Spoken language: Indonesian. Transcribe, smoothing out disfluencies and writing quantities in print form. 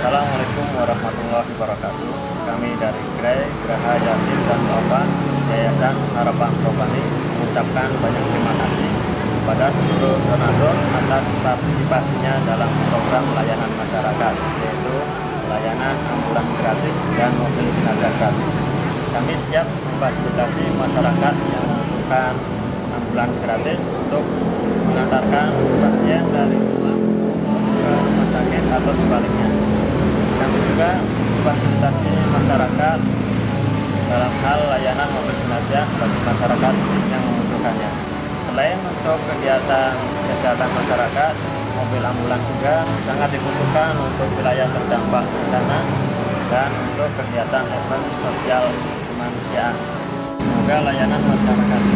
Assalamualaikum warahmatullahi wabarakatuh. Kami dari GRAI, Geraha Yatim dan Duafa, Yayasan Harapan Rohani mengucapkan banyak terima kasih kepada seluruh donatur atas partisipasinya dalam program layanan masyarakat, yaitu layanan ambulan gratis dan mobil jenazah gratis. Kami siap memfasilitasi masyarakat yang membutuhkan ambulans gratis untuk mengantarkan pasien dari rumah ke rumah sakit atau sebaliknya. Kami juga memfasilitasi masyarakat dalam hal layanan mobil jenazah bagi masyarakat yang membutuhkannya. Selain untuk kegiatan kesehatan masyarakat, mobil ambulans juga sangat dibutuhkan untuk wilayah terdampak bencana dan untuk kegiatan event sosial kemanusiaan. Semoga layanan masyarakat